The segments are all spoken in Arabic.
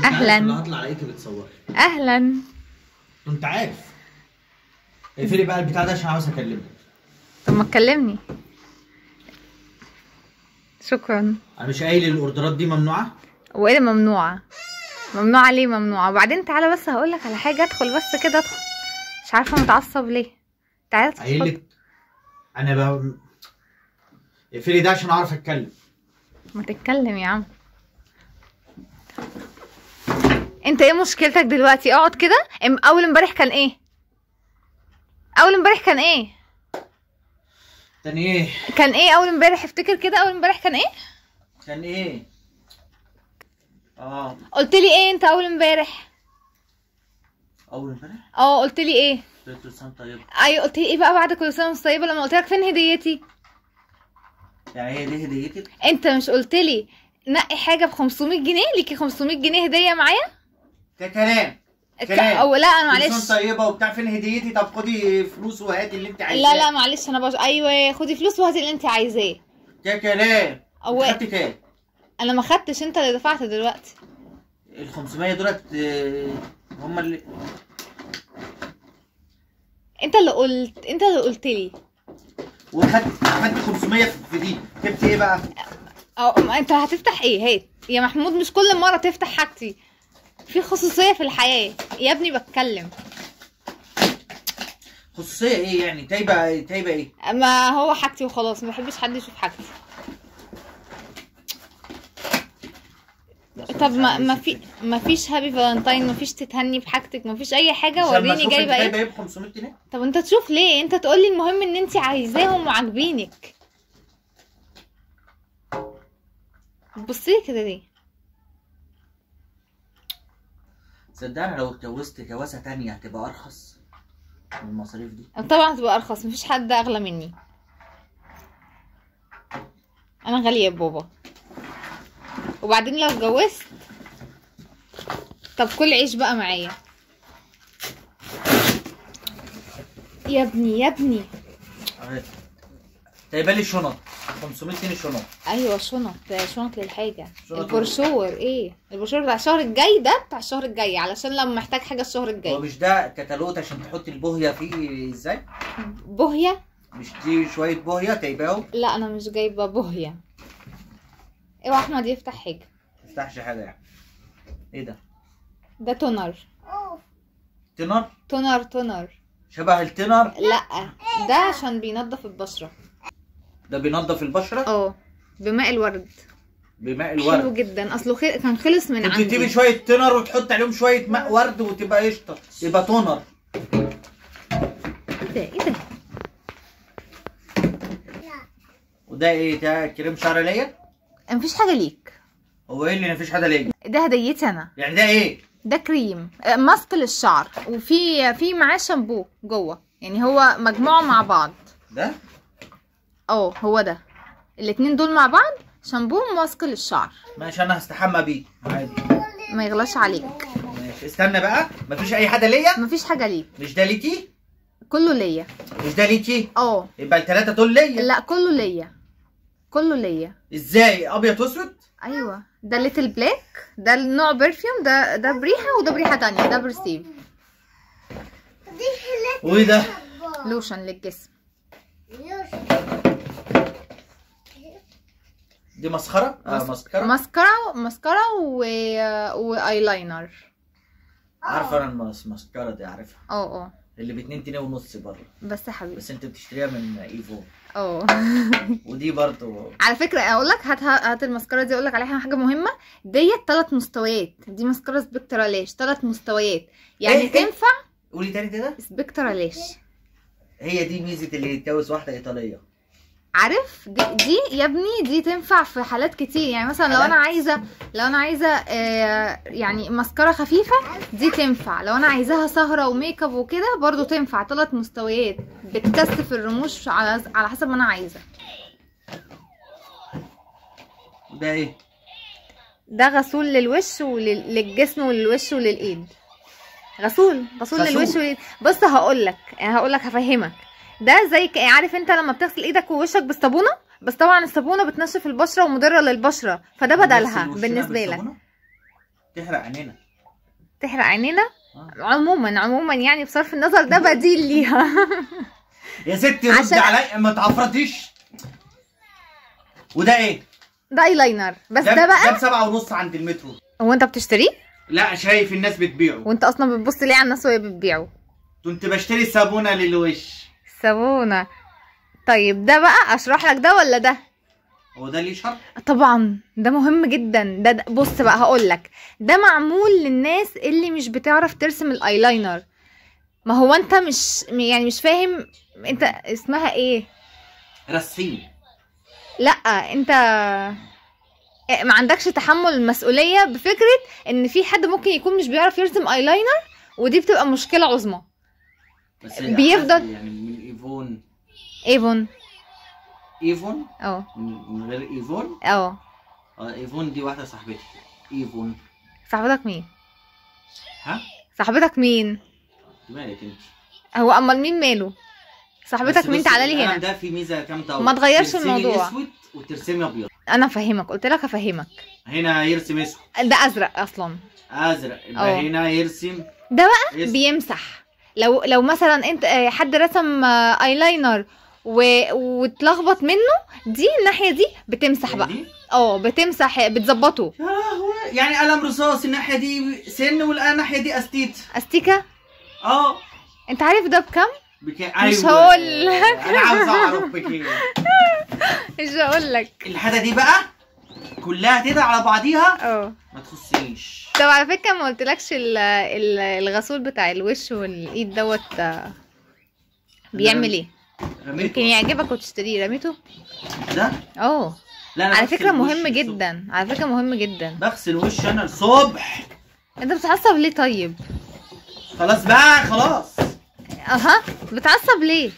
اهلا. انا هطلع عليكي بتصوري. اهلا. انت عارف. اقفلي بقى البتاع ده عشان عاوز اكلمك. طب ما تكلمني. شكرا. انا مش قايل الاوردرات دي ممنوعه؟ وايه اللي ممنوعه؟ ممنوعه ليه ممنوعه؟ وبعدين تعالى بس هقولك على حاجه. ادخل بس كده ادخل. مش عارفه متعصب ليه. تعالى ادخل. قايل لك انا اقفلي ده عشان اعرف اتكلم. ما تتكلم يا عم. انت ايه مشكلتك دلوقتي؟ اقعد كده. اول امبارح كان ايه؟ اول امبارح كان ايه؟ كان ايه؟ كان ايه اول امبارح؟ افتكر كده. اول امبارح كان ايه؟ كان ايه؟ قلت لي ايه انت اول امبارح؟ اول امبارح؟ قلت لي ايه؟ قلت له سنه طيبه. ايوه قلت لي ايه بقى بعد كل سنه وانت طيبه لما قلت لك فين هديتي؟ يعني هي دي هديتك؟ انت مش قلت لي نقي حاجه ب 500 جنيه؟ ليكي 500 جنيه هديه معايا؟ ده كلام. او لا انا معلش. كل سنه طيبه وبتاع، فين هديتي؟ طب خدي فلوس وهاتي اللي انت عايزاه. لا معلش انا ايوه خدي فلوس وهاتي اللي انت عايزاه. ده كلام. خدتي كام؟ انا ما خدتش، انت اللي دفعت دلوقتي. ال 500 دولت هم اللي انت اللي قلت لي. وخدت 500 في دي. جبت ايه بقى؟ انت هتفتح ايه؟ هات يا محمود. مش كل مره تفتح حاجتي. في خصوصيه في الحياه يا ابني. بتكلم. خصوصيه ايه يعني؟ تايبه ايه؟ ما هو حاجتي وخلاص. ما بحبش حد يشوف حاجتي. طب ما فيش هابي فالنتاين؟ ما فيش تتهني بحاجتك؟ ما فيش اي حاجه؟ وريني جايبه ايه ب 500 جنيه. طب انت تشوف ليه؟ انت تقولي المهم ان انت عايزاهم وعاجبينك. بصي كده ليه؟ صدقني لو اتجوزت جوازه تانية هتبقى ارخص من المصاريف دي. طبعا هتبقى ارخص. مفيش حد اغلى مني. انا غاليه يا بابا. وبعدين لو اتجوزت طب كل عيش بقى معايا يا ابني. جايبه لي شنط 500 جنيه شنط. ايوه شنط للحاجه. البروشور ايه؟ البروشور بتاع الشهر الجاي. ده بتاع الشهر الجاي علشان لما محتاج حاجه الشهر الجاي. هو مش ده كتالوت عشان تحطي البوهيه فيه ازاي؟ بوهيه؟ مش دي شويه بوهيه جايباهم؟ لا انا مش جايبه بوهيه. اوعى احمد يفتح حاجه. ما تفتحش حاجه يعني. ايه ده؟ ده تونر. تونر شبه التنر؟ لا ده عشان بينضف البشره. ده بينضف البشره؟ بماء الورد. حلو جدا. اصله كان خلص من عندي. تجيبي شويه تنر وتحط عليهم شويه ماء ورد وتبقى قشطه. يبقى تونر. ايه ده؟ وده ايه؟ ده كريم شعر ليا؟ مفيش حاجه ليك. هو ايه اللي مفيش حاجه ليا؟ ده هديتي انا. يعني ده ايه؟ ده كريم ماسك للشعر. وفي معاه شامبو جوه. يعني هو مجموعه مع بعض. ده؟ هو ده. الاتنين دول مع بعض شامبو وماسك للشعر. ماشي انا هستحمى بيه عادي. ما يغلاش عليك. ماشي استنى بقى. مفيش اي حاجه ليا؟ مفيش حاجه ليك. مش ده ليكي؟ كله ليا. مش ده ليكي؟ يبقى الثلاثه دول ليا. لا كله ليا. ازاي؟ ابيض واسود؟ ايوه ده ليتل بلاك. ده النوع برفيوم. ده بريحه وده بريحه تانية. ده برسيف. وايه ده؟ لوشن للجسم. دي مسخره؟ مسكره وايلاينر. عارفه انا المسكره دي عارفها. اللي ب 2 جنيه ونص بره. بس يا حبيبي. بس انت بتشتريها من ايفون. ودي برضو على فكره اقول لك هات المسكره دي. اقول لك عليها حاجه مهمه. ديت 3 مستويات. دي مسكره سبكترا لاش 3 مستويات. يعني تنفع. قولي تاني كده. سبكترا لاش. هي دي ميزه اللي يتجوز واحده ايطاليه. عارف دي يا ابني. دي تنفع في حالات كتير. يعني مثلا لو انا عايزه يعني مسكره خفيفه. دي تنفع. لو انا عايزاها سهره وميك اب وكده برضو تنفع. 3 مستويات بتكثف الرموش على حسب ما انا عايزه. ده ايه؟ ده غسول للوش وللجسم وللوش وللايد. غسول للوش وللايد. بص هقول لك هفهمك. ده زي عارف انت لما بتغسل ايدك ووشك بالصابونه. بس طبعا الصابونه بتنشف البشره ومضره للبشره. فده بدلها بالنسبه لك. تحرق عينينا. تحرق عينينا؟ عموما يعني بصرف النظر ده بديل ليها. يا ستي رد عليا ما تعفرتيش. وده ايه؟ ده ايلاينر بس ده بقى ده ب7.5 عند المترو. هو انت بتشتريه؟ لا شايف الناس بتبيعه. وانت اصلا بتبص ليه على الناس وهي بتبيعه؟ كنت بشتري صابونه للوش. صابونه. طيب ده بقى اشرح لك ده ولا ده؟ هو ده ليه شرط؟ طبعا ده مهم جدا. ده بص بقى هقول لك، ده معمول للناس اللي مش بتعرف ترسم الايلاينر. ما هو انت مش فاهم انت اسمها ايه؟ رسيم. لا انت ما عندكش تحمل المسؤوليه بفكره ان في حد ممكن يكون مش بيعرف يرسم ايلاينر، ودي بتبقى مشكله عظمى. بس بيفضل يعني من ايفون. ايفون من غير ايفون. ايفون دي واحده صاحبتي. ايفون. صاحبتك مين؟ ها؟ صاحبتك مين؟ مالك انت؟ هو امال مين ماله؟ صاحبتك مين؟ تعالى لي هنا. ده في ميزه كام طاوله. ما تغيرش الموضوع. ترسمي اسود وترسمي ابيض. انا افهمك، قلت لك افهمك. هنا يرسم اسود. ده ازرق اصلا. ازرق يبقى هنا يرسم. ده بقى اسود. بيمسح. لو مثلا انت حد رسم ايلاينر واتلخبط منه، دي الناحيه دي بتمسح بقى. بتمسح بتظبطه. يا لهوي، يعني قلم رصاص الناحيه دي سن والناحيه دي استيكه. انت عارف ده بكام؟ بكام؟ مش هقول لك. انا عاوز اعرف بكام. مش هقول لك. الحاجه دي بقى كلها كده على بعضيها. ما تخصنيش. طب على فكره ما قلتلكش الغسول بتاع الوش والايد دوت بيعمل ايه؟ يمكن يعجبك وتشتريه. رميته ده؟ لا على فكره مهم جدا. على فكره مهم جدا. بغسل وشي انا الصبح. انت بتعصب ليه طيب؟ خلاص بقى خلاص. بتعصب ليه؟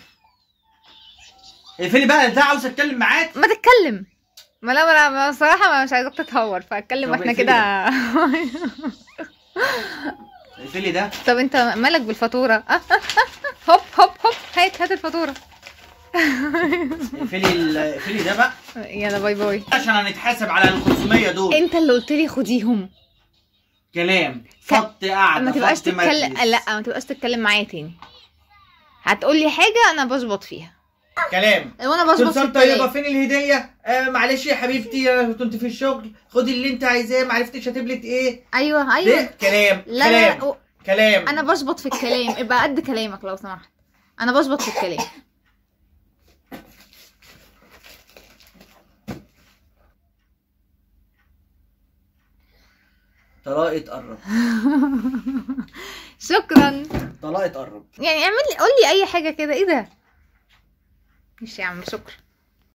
اقفلي بقى ده، عاوز اتكلم معاك. ما تتكلم. ما لا انا بصراحه مش عايزاك تتهور، فاتكلم واحنا كده. اقفلي ده. طب انت مالك بالفاتوره؟ هوب هوب هوب، هات الفاتوره. اقفلي ده بقى. يلا باي باي. عشان هنتحاسب على ال 500 دول. انت اللي قلت لي خديهم. كلام فط قاعده. ما تبقاش تتكلم. لا ما تبقاش تتكلم معايا تاني. هتقولي حاجه انا بشبط فيها. كلام. وانا بشبط في الكلام. طيبه فين الهديه؟ معلش يا حبيبتي كنت في الشغل، خدي اللي انت عايزاه، ما عرفتش هتبلت ايه. ايوه كلام. لا كلام. انا بشبط في الكلام. ابقى قد كلامك لو سمحت. انا بشبط في الكلام. طلاق تقرب. شكرا. طلاق تقرب. يعني اعمل لي، قول لي اي حاجه كده. ايه ده؟ ماشي يا عم، شكرا.